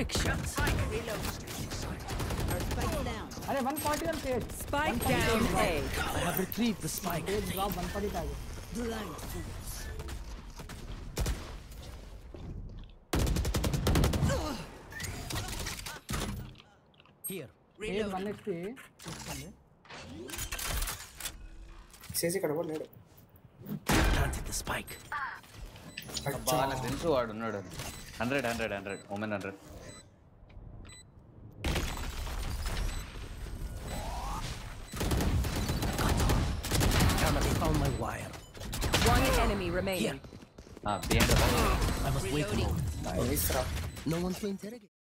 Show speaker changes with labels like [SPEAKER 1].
[SPEAKER 1] Trick shots.
[SPEAKER 2] अरे 140 on page.
[SPEAKER 1] Spike down A.
[SPEAKER 3] I have retrieved the spike.
[SPEAKER 2] Page drop 140 target.
[SPEAKER 3] Here.
[SPEAKER 2] Page 1 HP.
[SPEAKER 4] CC కడవలేడు.
[SPEAKER 3] Planted the spike.
[SPEAKER 5] అబ్బా నాకు తెలుసు వాడు ఉన్నాడు 100 ఓమెన్ 100
[SPEAKER 3] They found my wire.
[SPEAKER 1] One enemy remaining.
[SPEAKER 5] behind the wall.
[SPEAKER 3] I must wait alone.
[SPEAKER 4] Nice రా.
[SPEAKER 3] No one to interrogate.